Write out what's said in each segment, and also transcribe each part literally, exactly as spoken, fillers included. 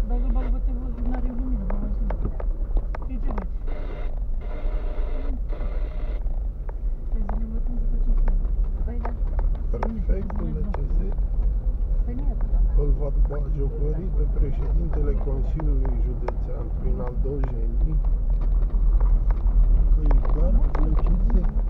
dacă bag pe telefon, n-are lumină, mă mașină. Și ce faci? Trebuie să ne învățăm să facem chiar. Păi da. Prefectul de C S Păi nu e cu doamna. îl va bagiocori pe președintele Consiliului Județean prin al dojenii că e doar de C S.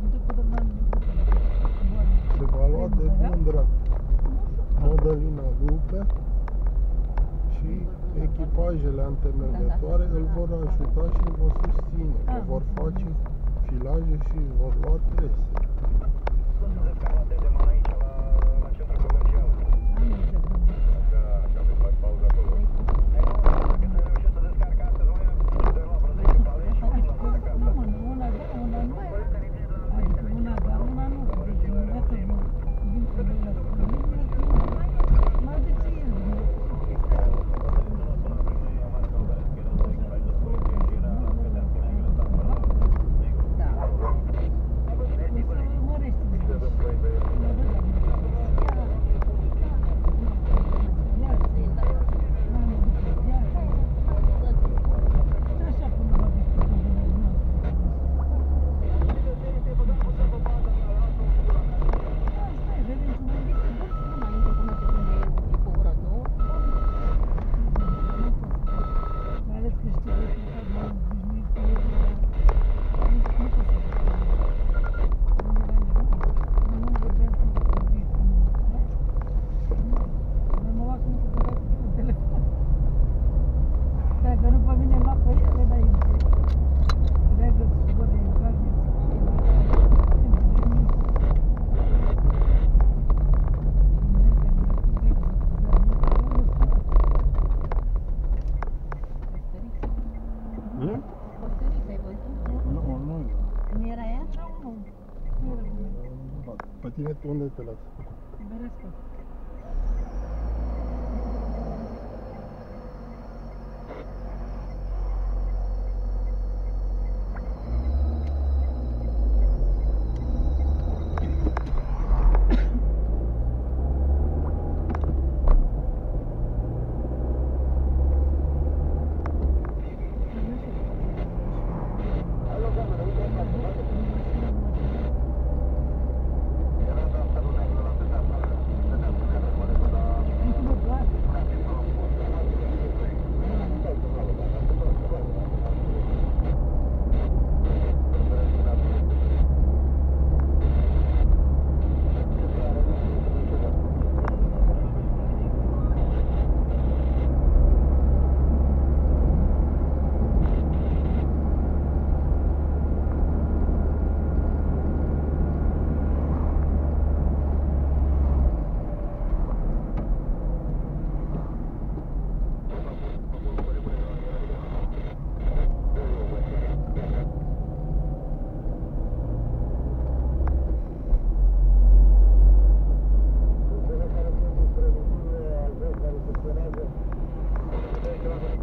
Se va lua de mândră Mădălina Lupe și echipajele antemergătoare îl vor ajuta și îl vor susține, că vor face filaje și își vor lua trese. Sunt descarate de mână aici la, la centru comercial. Așa, așa, vei faci pauză acolo. Hai, mă, dacă te reușești să descarci astăzi, mă, de la vreo zece pale și una la mână acasă. Nu, una da, una nu. Adică una da, una nu. Deci învață, mă. Vin cu lui la spune. Mai de ce el? Pe tine unde te las? Berescă. Thank you.